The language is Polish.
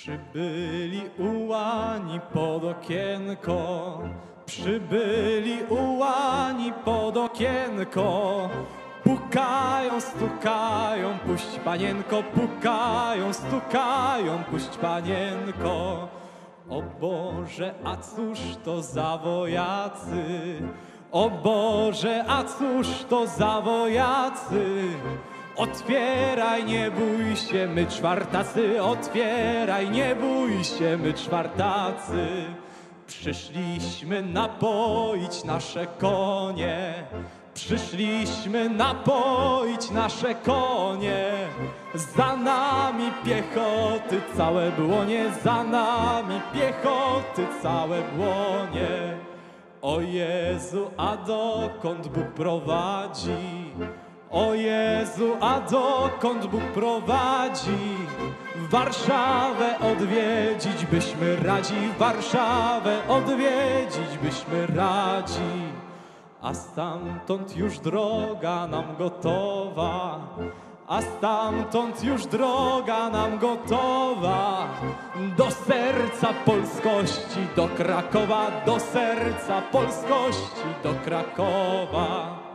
Przybyli ułani pod okienko, przybyli ułani pod okienko. Pukają, stukają, puść panienko, pukają, stukają, puść panienko. O Boże, a cóż to za wojacy? O Boże, a cóż to za wojacy? Otwieraj, nie bój się, my czwartacy, otwieraj, nie bój się, my czwartacy. Przyszliśmy napoić nasze konie, przyszliśmy napoić nasze konie. Za nami piechoty całe błonie, za nami piechoty całe błonie. O Jezu, a dokąd Bóg prowadzi? O Jezu, a dokąd Bóg prowadzi? Warszawę odwiedzić byśmy radzi, Warszawę odwiedzić byśmy radzi. A stamtąd już droga nam gotowa, a stamtąd już droga nam gotowa. Do serca polskości, do Krakowa, do serca polskości, do Krakowa.